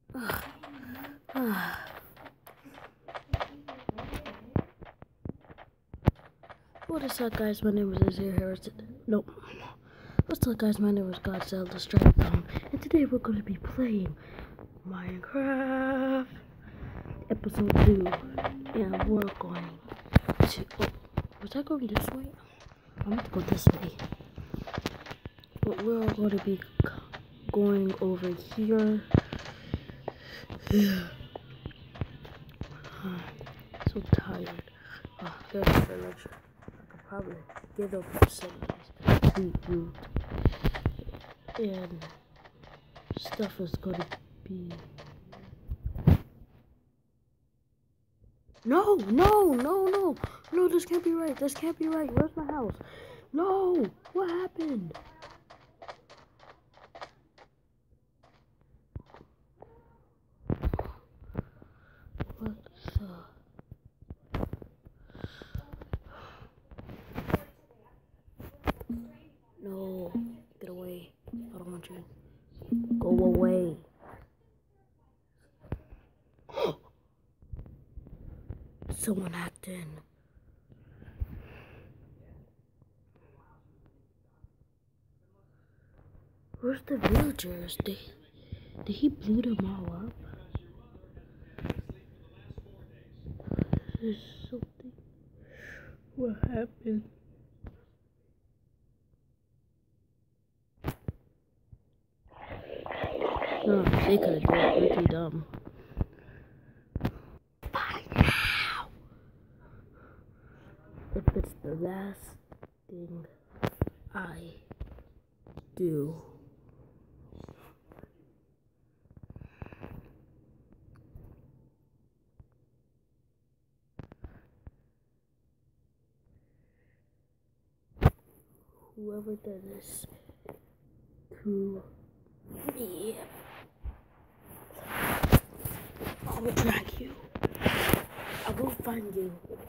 What is up, guys? My name is Azir Harrison. Nope. What's up, guys? My name is Godzilla Strike Zone, and today we're going to be playing Minecraft Episode 2. And we're going to. Oh, was I going this way? I'm going to go this way. But we're going to be going over here. So tired. There's a villager. I could probably give up some of this sweet root. And stuff is gonna be. No, this can't be right. This can't be right. Where's my house? No, what happened? What the? No, get away. I don't want you. Go away. Someone hacked in. Where's the villagers? Did he blew them all up? There's something. What happened? No, they could have done it really dumb. By now! If it's the last thing I do. Whoever did this to me, I will drag you. I will find you.